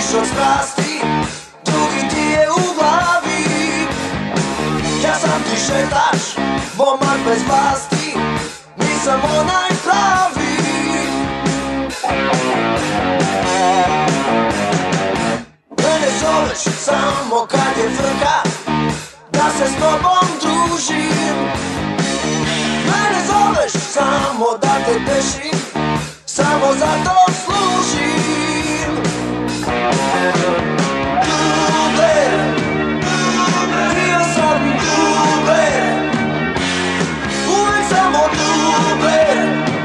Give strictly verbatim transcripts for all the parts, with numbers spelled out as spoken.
od strasti, drugi ti je u glavi. Ja sam ti šetač, momak bez vlasti, nisam onaj pravi. Mene zoveš samo kad je frka, da se s tobom družim. Mene zoveš samo da te tešim, samo zato služim. Dubler, bio sam dubler, uvek samo dubler,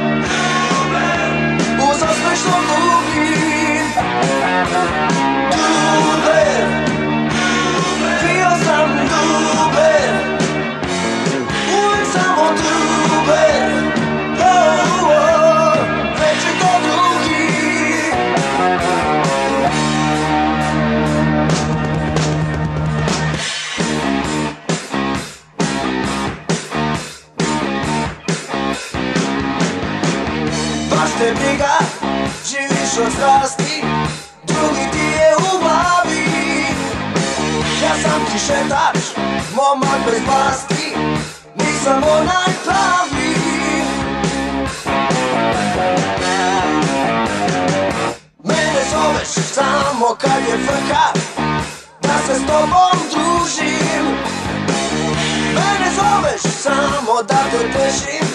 uz osmeh što gubim. Dubler, bio sam dubler, uvek samo dubler, oh, oh, večito drugi. Baš te briga, živiš od strasti, drugi ti je u glavi. Ja sam ti šetač, momak bez vlasti, nisam onaj pravi. Mene zoveš samo kad je frka, da se s tobom družim. Mene zoveš samo da te tešim,